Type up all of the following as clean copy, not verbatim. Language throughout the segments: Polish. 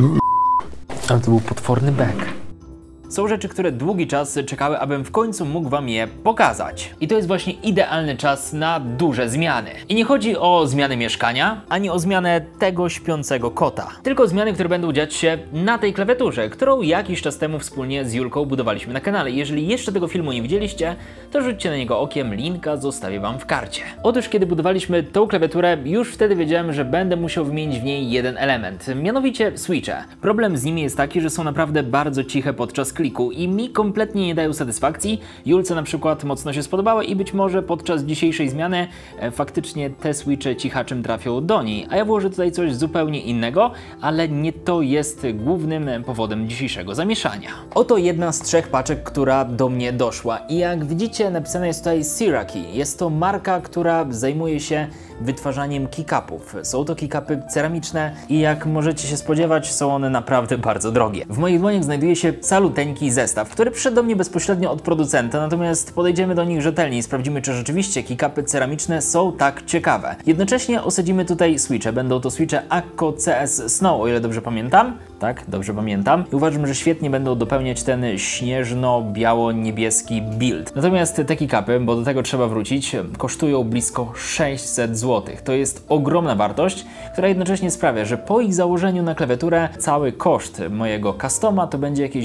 Ale to był potworny bek. Są rzeczy, które długi czas czekały, abym w końcu mógł wam je pokazać. I to jest właśnie idealny czas na duże zmiany. I nie chodzi o zmianę mieszkania, ani o zmianę tego śpiącego kota. Tylko zmiany, które będą dziać się na tej klawiaturze, którą jakiś czas temu wspólnie z Julką budowaliśmy na kanale. Jeżeli jeszcze tego filmu nie widzieliście, to rzućcie na niego okiem, linka zostawię wam w karcie. Otóż kiedy budowaliśmy tą klawiaturę, już wtedy wiedziałem, że będę musiał wymienić w niej jeden element, mianowicie switche. Problem z nimi jest taki, że są naprawdę bardzo ciche podczas kliku i mi kompletnie nie dają satysfakcji. Julce na przykład mocno się spodobały i być może podczas dzisiejszej zmiany faktycznie te switche cichaczem trafią do niej, a ja włożę tutaj coś zupełnie innego, ale nie to jest głównym powodem dzisiejszego zamieszania. Oto jedna z 3 paczek, która do mnie doszła i jak widzicie napisane jest tutaj Syraki. Jest to marka, która zajmuje się wytwarzaniem keycapów. Są to keycapy ceramiczne i jak możecie się spodziewać, są one naprawdę bardzo drogie. W moich dłoniach znajduje się caluteńki zestaw, który przyszedł do mnie bezpośrednio od producenta, natomiast podejdziemy do nich rzetelnie i sprawdzimy, czy rzeczywiście keycapy ceramiczne są tak ciekawe. Jednocześnie osadzimy tutaj switche. Będą to switche Akko CS Snow, o ile dobrze pamiętam. Tak, dobrze pamiętam. I uważam, że świetnie będą dopełniać ten śnieżno-biało-niebieski build. Natomiast te keycapy, bo do tego trzeba wrócić, kosztują blisko 600 zł. To jest ogromna wartość, która jednocześnie sprawia, że po ich założeniu na klawiaturę cały koszt mojego customa to będzie jakieś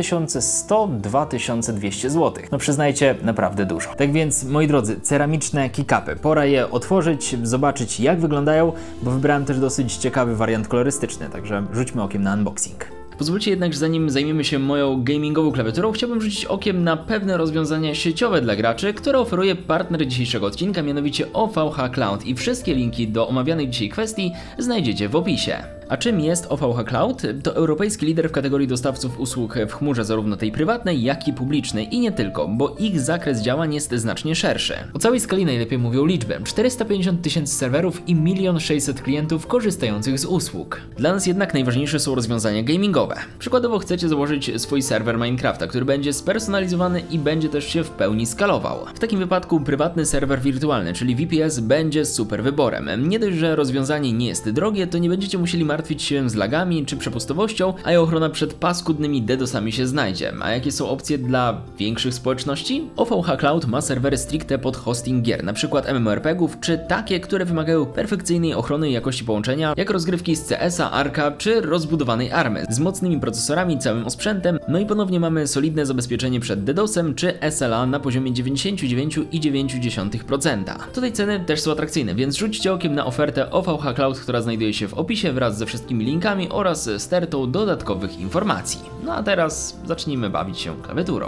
2100-2200 zł. No przyznajcie, naprawdę dużo. Tak więc, moi drodzy, ceramiczne keycapy. Pora je otworzyć, zobaczyć jak wyglądają, bo wybrałem też dosyć ciekawy wariant kolorystyczny, także rzućmy okiem na unboxing. Pozwólcie jednak, że zanim zajmiemy się moją gamingową klawiaturą, chciałbym rzucić okiem na pewne rozwiązania sieciowe dla graczy, które oferuje partner dzisiejszego odcinka, mianowicie OVH Cloud, i wszystkie linki do omawianej dzisiaj kwestii znajdziecie w opisie. A czym jest OVH Cloud? To europejski lider w kategorii dostawców usług w chmurze, zarówno tej prywatnej, jak i publicznej, i nie tylko, bo ich zakres działań jest znacznie szerszy. O całej skali najlepiej mówią liczby: 450 000 serwerów i 1 600 000 klientów korzystających z usług. Dla nas jednak najważniejsze są rozwiązania gamingowe. Przykładowo chcecie założyć swój serwer Minecrafta, który będzie spersonalizowany i będzie też się w pełni skalował. W takim wypadku prywatny serwer wirtualny, czyli VPS, będzie super wyborem. Nie dość, że rozwiązanie nie jest drogie, to nie będziecie musieli martwić się z lagami czy przepustowością, a i ochrona przed paskudnymi DDoSami się znajdzie. A jakie są opcje dla większych społeczności? OVH Cloud ma serwery stricte pod hosting gier, np. MMORPG-ów, czy takie, które wymagają perfekcyjnej ochrony i jakości połączenia, jak rozgrywki z CS-a, Arka czy rozbudowanej Army, z mocnymi procesorami, całym osprzętem, no i ponownie mamy solidne zabezpieczenie przed DDoS-em czy SLA na poziomie 99,9%. Tutaj ceny też są atrakcyjne, więc rzućcie okiem na ofertę OVH Cloud, która znajduje się w opisie wraz ze wszystkimi linkami oraz stertą dodatkowych informacji. No a teraz zacznijmy bawić się klawiaturą.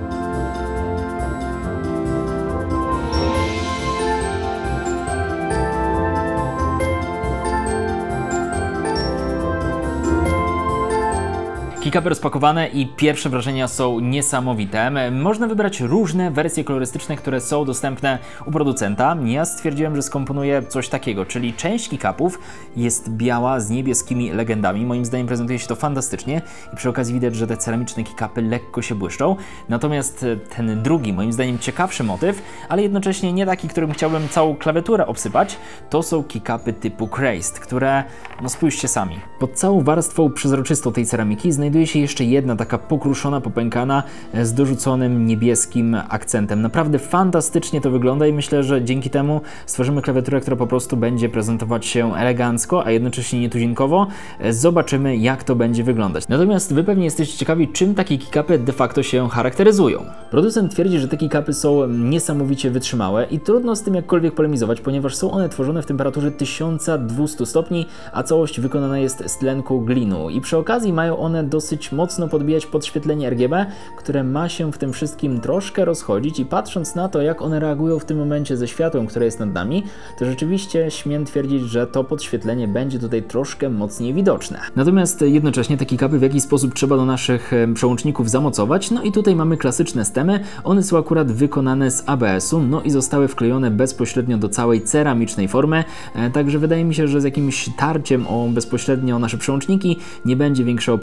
Keycapy rozpakowane i pierwsze wrażenia są niesamowite. Można wybrać różne wersje kolorystyczne, które są dostępne u producenta. Ja stwierdziłem, że skomponuję coś takiego, czyli część keycapów jest biała z niebieskimi legendami. Moim zdaniem prezentuje się to fantastycznie i przy okazji widać, że te ceramiczne keycapy lekko się błyszczą. Natomiast ten drugi, moim zdaniem ciekawszy motyw, ale jednocześnie nie taki, którym chciałbym całą klawiaturę obsypać, to są keycapy typu Crazed, które, no spójrzcie sami. Pod całą warstwą przezroczystą tej ceramiki znajduje się jeszcze jedna taka pokruszona, popękana z dorzuconym niebieskim akcentem. Naprawdę fantastycznie to wygląda i myślę, że dzięki temu stworzymy klawiaturę, która po prostu będzie prezentować się elegancko, a jednocześnie nietuzinkowo. Zobaczymy, jak to będzie wyglądać. Natomiast wy pewnie jesteście ciekawi, czym takie keycapy de facto się charakteryzują. Producent twierdzi, że te keycapy są niesamowicie wytrzymałe i trudno z tym jakkolwiek polemizować, ponieważ są one tworzone w temperaturze 1200 stopni, a całość wykonana jest z tlenku glinu i przy okazji mają one dosyć mocno podbijać podświetlenie RGB, które ma się w tym wszystkim troszkę rozchodzić, i patrząc na to, jak one reagują w tym momencie ze światłem, które jest nad nami, to rzeczywiście śmiem twierdzić, że to podświetlenie będzie tutaj troszkę mocniej widoczne. Natomiast jednocześnie te keycapy w jakiś sposób trzeba do naszych przełączników zamocować, no i tutaj mamy klasyczne stemy, one są akurat wykonane z ABS-u, no i zostały wklejone bezpośrednio do całej ceramicznej formy, także wydaje mi się, że z jakimś tarciem bezpośrednio nasze przełączniki nie będzie większego problemu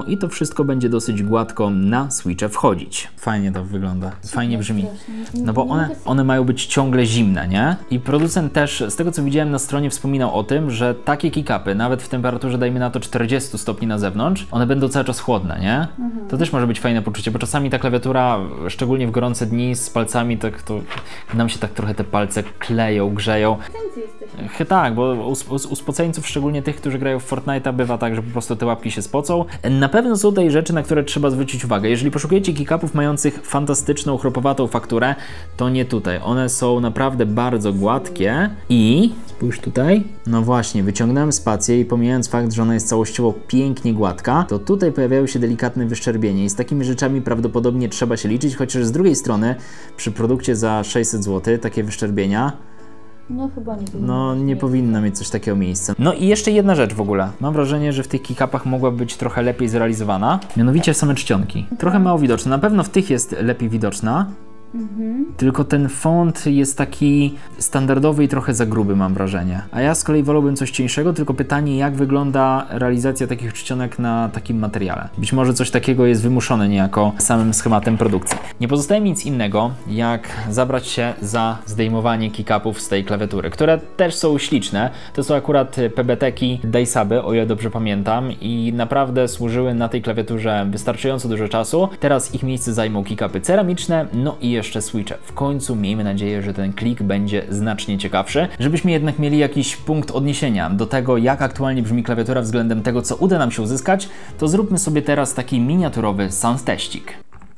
i to wszystko będzie dosyć gładko na switche wchodzić. Fajnie to wygląda, fajnie brzmi. No bo one mają być ciągle zimne, nie? I producent też, z tego co widziałem na stronie, wspominał o tym, że takie kick-upy, nawet w temperaturze dajmy na to 40 stopni na zewnątrz, one będą cały czas chłodne, nie? To też może być fajne poczucie, bo czasami ta klawiatura, szczególnie w gorące dni z palcami, tak to nam się tak trochę te palce kleją, grzeją. Tak, bo u spoceńców, szczególnie tych, którzy grają w Fortnite'a, bywa tak, że po prostu te łapki się spocą. Na pewno są tutaj rzeczy, na które trzeba zwrócić uwagę. Jeżeli poszukujecie kick-upów mających fantastyczną, chropowatą fakturę, to nie tutaj. One są naprawdę bardzo gładkie i spójrz tutaj. No właśnie, wyciągnąłem spację i pomijając fakt, że ona jest całościowo pięknie gładka, to tutaj pojawiają się delikatne wyszczerbienie i z takimi rzeczami prawdopodobnie trzeba się liczyć, chociaż z drugiej strony przy produkcie za 600 zł takie wyszczerbienia no chyba nie powinno. No nie powinno mieć coś takiego miejsca. No i jeszcze jedna rzecz w ogóle. Mam wrażenie, że w tych kick-upach mogła być trochę lepiej zrealizowana. Mianowicie same czcionki. Trochę mało widoczne. Na pewno w tych jest lepiej widoczna. Tylko ten font jest taki standardowy i trochę za gruby, mam wrażenie. A ja z kolei wolałbym coś cieńszego, tylko pytanie, jak wygląda realizacja takich czcionek na takim materiale. Być może coś takiego jest wymuszone niejako samym schematem produkcji. Nie pozostaje mi nic innego, jak zabrać się za zdejmowanie kick-upów z tej klawiatury, które też są śliczne. To są akurat PBT-ki Daisaby, o ile dobrze pamiętam, i naprawdę służyły na tej klawiaturze wystarczająco dużo czasu. Teraz ich miejsce zajmą kick-upy ceramiczne, no i jeszcze switche. W końcu miejmy nadzieję, że ten klik będzie znacznie ciekawszy, żebyśmy jednak mieli jakiś punkt odniesienia do tego, jak aktualnie brzmi klawiatura względem tego, co uda nam się uzyskać, to zróbmy sobie teraz taki miniaturowy sound teścik.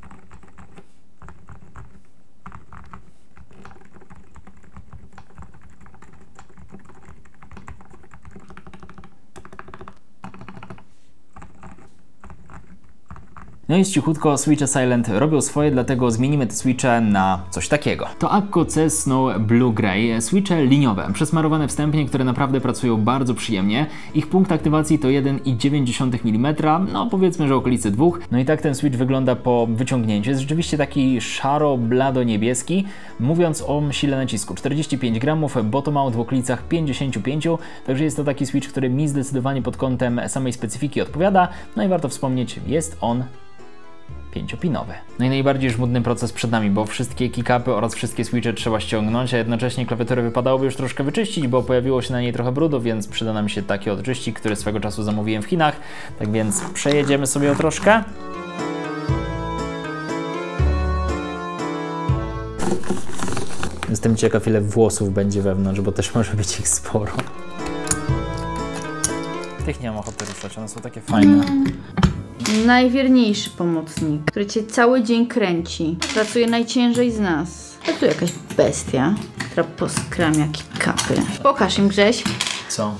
No i cichutko switche Silent robią swoje, dlatego zmienimy te switche na coś takiego. To Akko C Snow Blue Grey, switche liniowe, przesmarowane wstępnie, które naprawdę pracują bardzo przyjemnie. Ich punkt aktywacji to 1,9 mm, no powiedzmy, że okolice 2. No i tak ten switch wygląda po wyciągnięciu. Jest rzeczywiście taki szaro-blado-niebieski. Mówiąc o sile nacisku, 45 gramów, bottom out w okolicach 55, także jest to taki switch, który mi zdecydowanie pod kątem samej specyfiki odpowiada. No i warto wspomnieć, jest on 5-pinowy. No i najbardziej żmudny proces przed nami, bo wszystkie kick-upy oraz wszystkie switche trzeba ściągnąć, a jednocześnie klawiaturę wypadałoby już troszkę wyczyścić, bo pojawiło się na niej trochę brudu, więc przyda nam się taki odczyścik, który swego czasu zamówiłem w Chinach. Tak więc przejedziemy sobie o troszkę. Jestem ciekaw, ile włosów będzie wewnątrz, bo też może być ich sporo. Tych nie mam ochoty ruszać, one są takie fajne. Najwierniejszy pomocnik, który cię cały dzień kręci. Pracuje najciężej z nas. A tu jakaś bestia, która poskramia kick-upy. Pokaż im, Grześ. Co?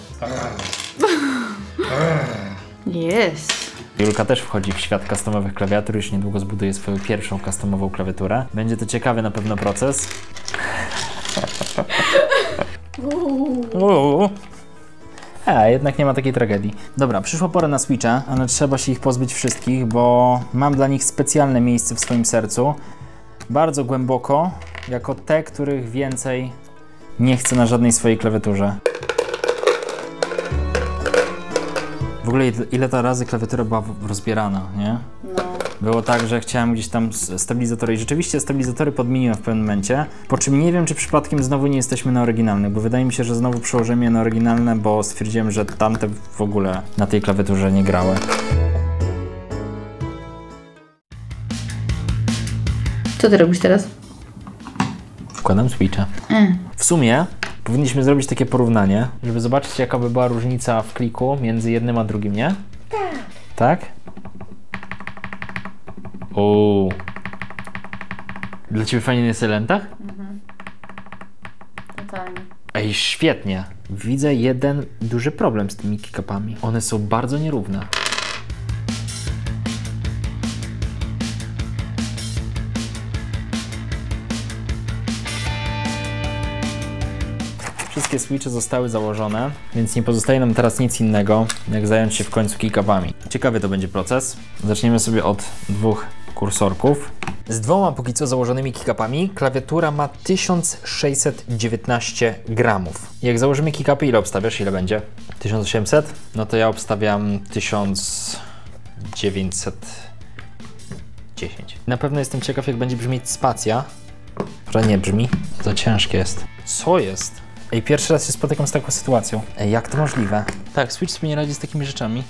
Jest. Julka też wchodzi w świat customowych klawiatur, już niedługo zbuduje swoją pierwszą customową klawiaturę. Będzie to ciekawy na pewno proces. A, jednak nie ma takiej tragedii. Dobra, przyszła pora na switche, ale trzeba się ich pozbyć wszystkich, bo mam dla nich specjalne miejsce w swoim sercu. Bardzo głęboko, jako te, których więcej nie chcę na żadnej swojej klawiaturze. W ogóle ile ta razy klawiatura była rozbierana, nie? No. Było tak, że chciałem gdzieś tam stabilizatory i rzeczywiście stabilizatory podmieniłem w pewnym momencie, po czym nie wiem, czy przypadkiem znowu nie jesteśmy na oryginalnych, bo wydaje mi się, że znowu przełożyłem je na oryginalne, bo stwierdziłem, że tamte w ogóle na tej klawiaturze nie grały. Co ty robisz teraz? Wkładam switcha. W sumie powinniśmy zrobić takie porównanie, żeby zobaczyć, jaka by była różnica w kliku między jednym a drugim, nie? Tak. Tak? O. Dla ciebie fajnie na Silentach? Totalnie. Ej, świetnie. Widzę jeden duży problem z tymi kick-upami. One są bardzo nierówne. Wszystkie switche zostały założone, więc nie pozostaje nam teraz nic innego, jak zająć się w końcu kick-upami. Ciekawy to będzie proces. Zaczniemy sobie od dwóch kursorków. Z dwoma póki co założonymi kick-upami klawiatura ma 1619 gramów. Jak założymy kick-upy, ile obstawiasz? Ile będzie? 1800? No to ja obstawiam 1000... 1910. Na pewno jestem ciekaw, jak będzie brzmieć spacja. Że nie brzmi. Za ciężkie jest. Co jest? Ej, pierwszy raz się spotykam z taką sytuacją. Ej, jak to możliwe? Tak, Switch sobie nie radzi z takimi rzeczami.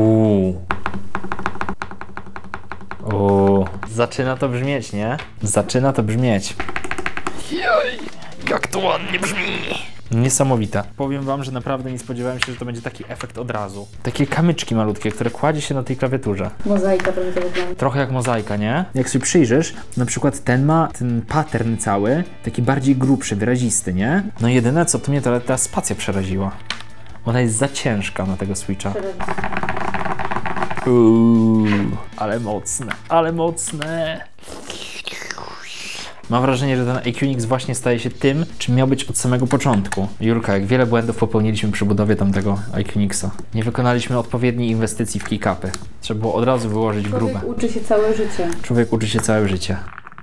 Zaczyna to brzmieć, nie? Zaczyna to brzmieć. Joj, jak to ładnie brzmi. Niesamowite. Powiem wam, że naprawdę nie spodziewałem się, że to będzie taki efekt od razu. Takie kamyczki malutkie, które kładzie się na tej klawiaturze. Mozaika prawie to wygląda. Trochę jak mozaika, nie? Jak sobie przyjrzysz, na przykład ten ma ten pattern cały, taki bardziej grubszy, wyrazisty, nie? No jedyne co to mnie ta spacja przeraziła. Ona jest za ciężka na tego Switcha. Ale mocne, ale mocne. Mam wrażenie, że ten iQnix właśnie staje się tym, czym miał być od samego początku. Julka, jak wiele błędów popełniliśmy przy budowie tamtego iQnixa. Nie wykonaliśmy odpowiedniej inwestycji w keycapy. Trzeba było od razu wyłożyć grube. Człowiek uczy się całe życie. Człowiek uczy się całe życie.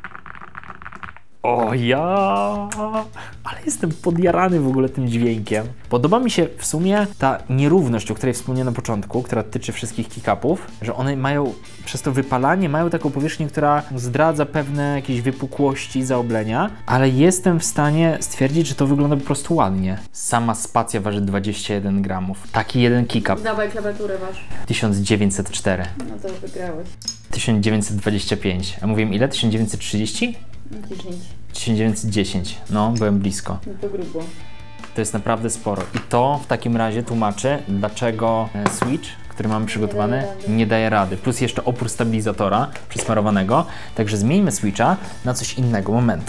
O ja! Ale jestem podjarany w ogóle tym dźwiękiem. Podoba mi się w sumie ta nierówność, o której wspomniałem na początku, która dotyczy wszystkich keycapów, że one mają, przez to wypalanie, mają taką powierzchnię, która zdradza pewne jakieś wypukłości, zaoblenia, ale jestem w stanie stwierdzić, że to wygląda po prostu ładnie. Sama spacja waży 21 gramów. Taki jeden keycap. Dawaj klawiaturę wasz. 1904. No to wygrałeś. 1925. A mówiłem ile? 1930? 10. 1910. No, byłem blisko. No to grubo. To jest naprawdę sporo. I to w takim razie tłumaczy, dlaczego Switch, który mamy przygotowany, nie daje rady. Plus jeszcze opór stabilizatora przysmarowanego. Także zmieńmy Switcha na coś innego. Momento.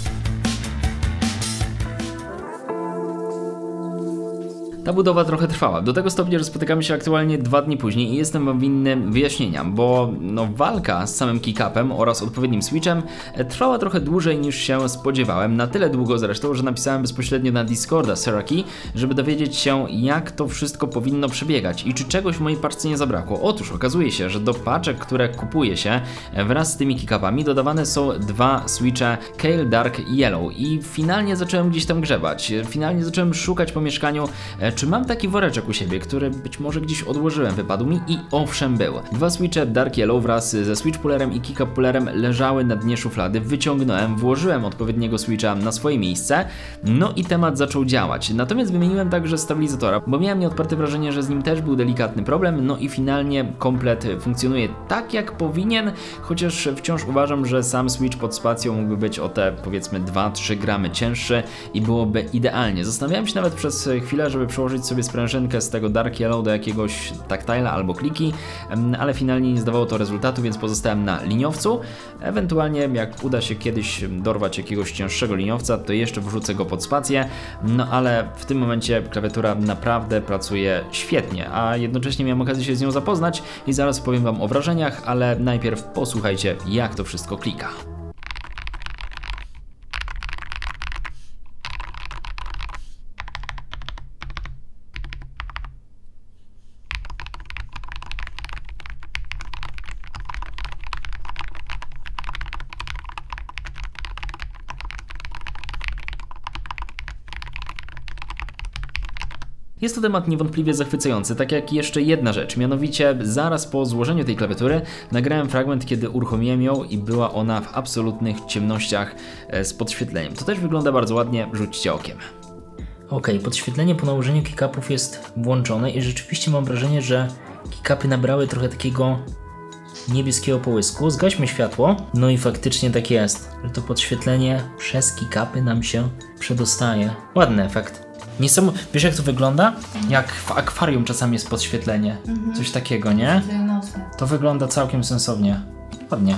Ta budowa trochę trwała, do tego stopnia, że spotykamy się aktualnie 2 dni później i jestem wam winny wyjaśnienia, bo walka z samym keycapem oraz odpowiednim switchem trwała trochę dłużej niż się spodziewałem, na tyle długo zresztą, że napisałem bezpośrednio na Discorda Seraki, żeby dowiedzieć się, jak to wszystko powinno przebiegać i czy czegoś w mojej paczce nie zabrakło. Otóż okazuje się, że do paczek, które kupuje się wraz z tymi keycapami, dodawane są 2 switche Kale Dark Yellow i finalnie zacząłem gdzieś tam grzebać, finalnie zacząłem szukać po mieszkaniu, czy mam taki woreczek u siebie, który być może gdzieś odłożyłem, wypadł mi i owszem był. 2 switche Dark Yellow wraz ze switch pullerem i keycap pullerem leżały na dnie szuflady, wyciągnąłem, włożyłem odpowiedniego switcha na swoje miejsce, no i temat zaczął działać. Natomiast wymieniłem także stabilizatora, bo miałem nieodparte wrażenie, że z nim też był delikatny problem, no i finalnie komplet funkcjonuje tak jak powinien, chociaż wciąż uważam, że sam switch pod spacją mógłby być o te powiedzmy 2-3 gramy cięższy i byłoby idealnie. Zastanawiałem się nawet przez chwilę, żeby przełożyć sobie sprężynkę z tego Dark Yellow do jakiegoś taktyla albo kliki, ale finalnie nie zdawało to rezultatu, więc pozostałem na liniowcu. Ewentualnie jak uda się kiedyś dorwać jakiegoś cięższego liniowca, to jeszcze wrzucę go pod spację, no ale w tym momencie klawiatura naprawdę pracuje świetnie, a jednocześnie miałem okazję się z nią zapoznać i zaraz powiem wam o wrażeniach, ale najpierw posłuchajcie, jak to wszystko klika. Jest to temat niewątpliwie zachwycający, tak jak jeszcze jedna rzecz, mianowicie zaraz po złożeniu tej klawiatury nagrałem fragment, kiedy uruchomiłem ją i była ona w absolutnych ciemnościach z podświetleniem. To też wygląda bardzo ładnie, rzućcie okiem. Ok, podświetlenie po nałożeniu keycapów jest włączone i rzeczywiście mam wrażenie, że keycapy nabrały trochę takiego niebieskiego połysku. Zgaśmy światło, no i faktycznie tak jest, że to podświetlenie przez keycapy nam się przedostaje. Ładny efekt. Wiesz jak to wygląda? Jak w akwarium czasami jest podświetlenie. Coś takiego, nie? To wygląda całkiem sensownie. Ładnie.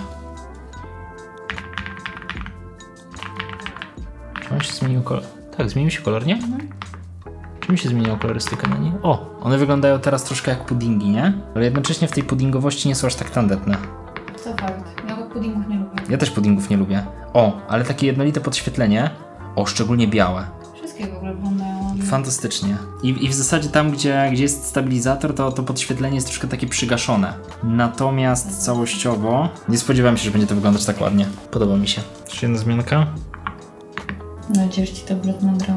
Czy on się zmienił kolor? Tak, zmienił się kolor, nie? Czym się zmieniła kolorystyka na niej? O, one wyglądają teraz troszkę jak puddingi, nie? Ale jednocześnie w tej puddingowości nie są aż tak tandetne. To fakt. Ja puddingów nie lubię. Ja też puddingów nie lubię. O, ale takie jednolite podświetlenie. O, szczególnie białe. Wszystkie w ogóle wyglądają. Fantastycznie. I w zasadzie tam, gdzie jest stabilizator, to podświetlenie jest troszkę takie przygaszone. Natomiast całościowo nie spodziewałem się, że będzie to wyglądać tak ładnie. Podoba mi się. Jeszcze jedna zmianka. Mam nadzieję, że ci to brud nagrałam.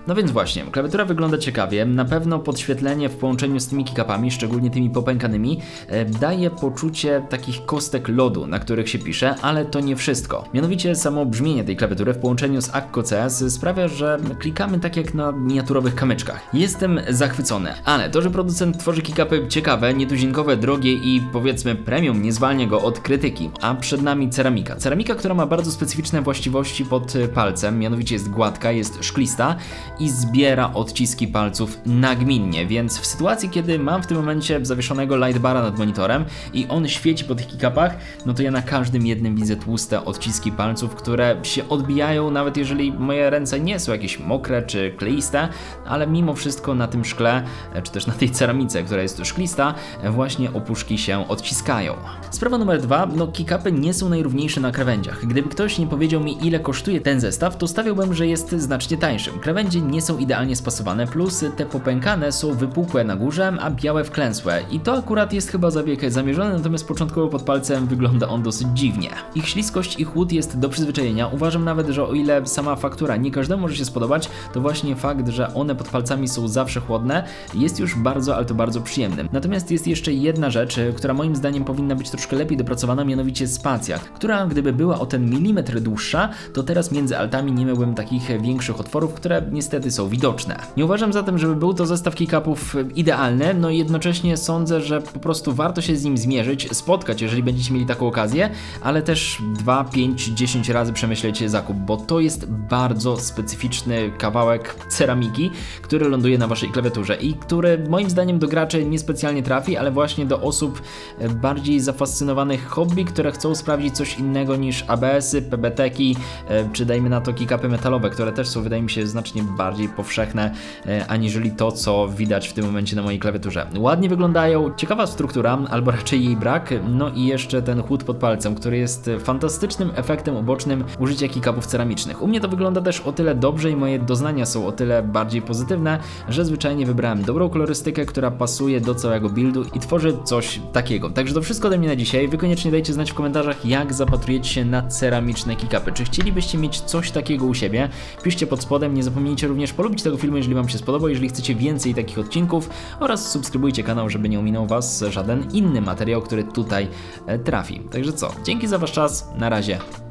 No więc właśnie, klawiatura wygląda ciekawie, na pewno podświetlenie w połączeniu z tymi keycapami, szczególnie tymi popękanymi, daje poczucie takich kostek lodu, na których się pisze, ale to nie wszystko. Mianowicie samo brzmienie tej klawiatury w połączeniu z Akko CS sprawia, że klikamy tak jak na miniaturowych kamyczkach. Jestem zachwycony, ale to, że producent tworzy keycapy ciekawe, nietuzinkowe, drogie i powiedzmy premium, nie zwalnia go od krytyki. A przed nami ceramika. Ceramika, która ma bardzo specyficzne właściwości pod palcem, mianowicie jest gładka, jest szklista i zbiera odciski palców nagminnie, więc w sytuacji, kiedy mam w tym momencie zawieszonego lightbara nad monitorem i on świeci po tych keycapach, no to ja na każdym jednym widzę tłuste odciski palców, które się odbijają, nawet jeżeli moje ręce nie są jakieś mokre czy kleiste, ale mimo wszystko na tym szkle, czy też na tej ceramice, która jest szklista, właśnie opuszki się odciskają. Sprawa numer 2, no keycapy nie są najrówniejsze na krawędziach. Gdyby ktoś nie powiedział mi, ile kosztuje ten zestaw, to stawiałbym, że jest znacznie tańszy. Krawędzie nie są idealnie spasowane, plus te popękane są wypukłe na górze, a białe wklęsłe. I to akurat jest chyba zabieg zamierzony, natomiast początkowo pod palcem wygląda on dosyć dziwnie. Ich śliskość i chłód jest do przyzwyczajenia. Uważam nawet, że o ile sama faktura nie każdemu może się spodobać, to właśnie fakt, że one pod palcami są zawsze chłodne, jest już bardzo, ale to bardzo przyjemnym. Natomiast jest jeszcze jedna rzecz, która moim zdaniem powinna być troszkę lepiej dopracowana, mianowicie spacja, która gdyby była o ten milimetr dłuższa, to teraz między altami nie miałbym takich większych otworów, które niestety są widoczne. Nie uważam zatem, żeby był to zestaw keycapów idealny, no i jednocześnie sądzę, że po prostu warto się z nim zmierzyć, spotkać, jeżeli będziecie mieli taką okazję, ale też 2, 5, 10 razy przemyśleć zakup, bo to jest bardzo specyficzny kawałek ceramiki, który ląduje na waszej klawiaturze i który moim zdaniem do graczy niespecjalnie trafi, ale właśnie do osób bardziej zafascynowanych hobby, które chcą sprawdzić coś innego niż ABS-y, PBT-ki, czy dajmy na to keycapy metalowe, które też są, wydaje mi się, znacznie bardziej powszechne, aniżeli to, co widać w tym momencie na mojej klawiaturze. Ładnie wyglądają, ciekawa struktura, albo raczej jej brak, no i jeszcze ten chłód pod palcem, który jest fantastycznym efektem ubocznym użycia keycapów ceramicznych. U mnie to wygląda też o tyle dobrze i moje doznania są o tyle bardziej pozytywne, że zwyczajnie wybrałem dobrą kolorystykę, która pasuje do całego buildu i tworzy coś takiego. Także to wszystko ode mnie na dzisiaj. Wy koniecznie dajcie znać w komentarzach, jak zapatrujecie się na ceramiczne keycapy. Czy chcielibyście mieć coś takiego u siebie? Piszcie pod spodem. Nie zapomnijcie również polubić tego filmu, jeżeli wam się spodobał, jeżeli chcecie więcej takich odcinków, oraz subskrybujcie kanał, żeby nie ominął was żaden inny materiał, który tutaj trafi. Także co? Dzięki za wasz czas. Na razie.